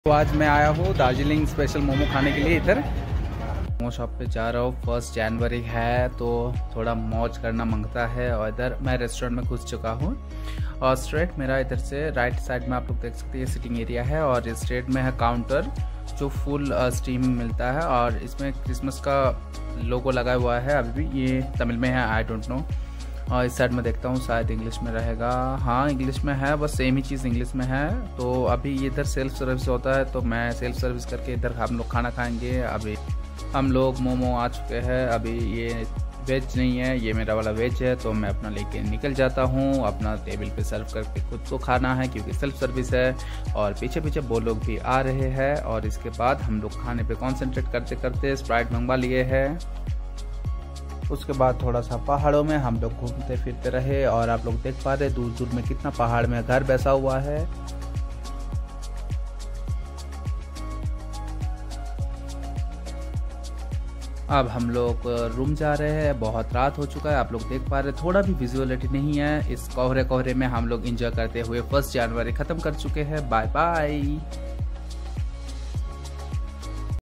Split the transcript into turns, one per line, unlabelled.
तो आज मैं आया हूँ दार्जिलिंग स्पेशल मोमो खाने के लिए। इधर मोमो शॉप पे जा रहा हूँ। 1 जनवरी है तो थोड़ा मौज करना मांगता है। और इधर मैं रेस्टोरेंट में घुस चुका हूँ और स्ट्रेट मेरा इधर से राइट साइड में आप लोग देख सकते हैं सिटिंग एरिया है और स्ट्रेट में है काउंटर जो फुल स्टीम मिलता है। और इसमें क्रिसमस का लोगो लगा हुआ है। अभी भी ये तमिल में है, आई डोंट नो। और इस साइड में देखता हूँ शायद इंग्लिश में रहेगा। हाँ इंग्लिश में है, बस सेम ही चीज़ इंग्लिश में है। तो अभी इधर सेल्फ सर्विस होता है तो मैं सेल्फ सर्विस करके इधर हम लोग खाना खाएंगे। अभी हम लोग मोमो आ चुके हैं। अभी ये वेज नहीं है, ये मेरा वाला वेज है। तो मैं अपना लेके निकल जाता हूँ। अपना टेबल पे सर्व करके खुद को खाना है क्योंकि सेल्फ सर्विस है। और पीछे पीछे वो लोग भी आ रहे हैं। और इसके बाद हम लोग खाने पे कंसंट्रेट करते करते स्प्राइट मंगवा लिए हैं। उसके बाद थोड़ा सा पहाड़ों में हम लोग घूमते फिरते रहे। और आप लोग देख पा रहे दूर दूर में कितना पहाड़ में घर बसा हुआ है। अब हम लोग रूम जा रहे हैं। बहुत रात हो चुका है, आप लोग देख पा रहे थोड़ा भी विजुअलिटी नहीं है। इस कोहरे कोहरे में हम लोग एंजॉय करते हुए 1 जनवरी खत्म कर चुके हैं। Bye bye.